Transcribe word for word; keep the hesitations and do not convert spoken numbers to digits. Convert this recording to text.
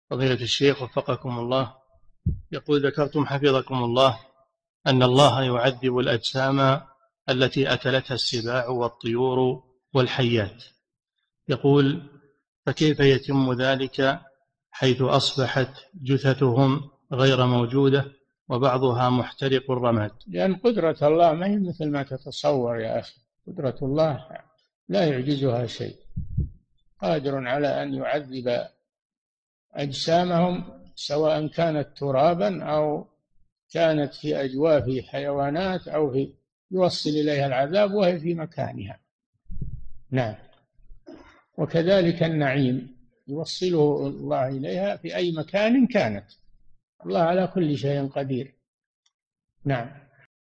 فضيلة الشيخ وفقكم الله، يقول ذكرتم حفظكم الله أن الله يعذب الأجسام التي أكلتها السباع والطيور والحيات، يقول فكيف يتم ذلك حيث أصبحت جثثهم غير موجودة وبعضها محترق الرماد؟ لأن قدرة الله ما هي مثل ما تتصور يا أخي، قدرة الله لا يعجزها شيء، قادر على أن يعذب أجسامهم سواء كانت ترابا أو كانت في أجواف حيوانات أو في يوصل إليها العذاب وهي في مكانها. نعم. وكذلك النعيم يوصله الله إليها في أي مكان كانت، الله على كل شيء قدير. نعم.